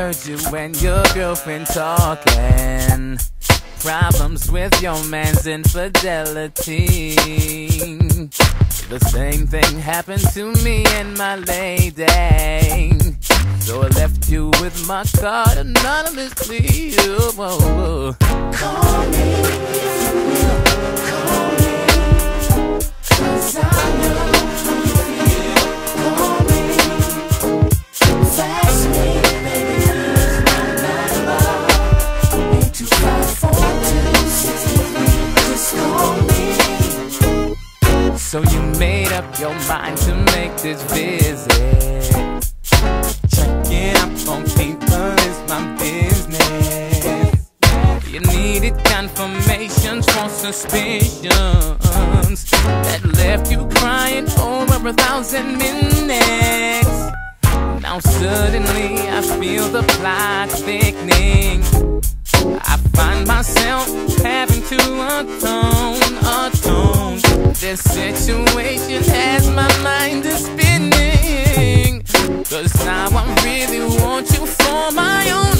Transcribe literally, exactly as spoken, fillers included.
heard you and your girlfriend talking. Problems with your man's infidelity. The same thing happened to me and my lady. So I left you with my card anonymously. Oh, oh, oh. Call me if you will, call me, 'cause I know how you feel. Call me, fax me, baby, here's my number, eight two five four two six three. Just call me. So you made up your mind to make this visit. Checking up on people is my business. You needed confirmations for suspicions that left you crying over a thousand minutes. Now suddenly I feel the plot thickening. I find myself having to atone, atone. This situation has my mind is spinning. 'Cause now I really want you for my own.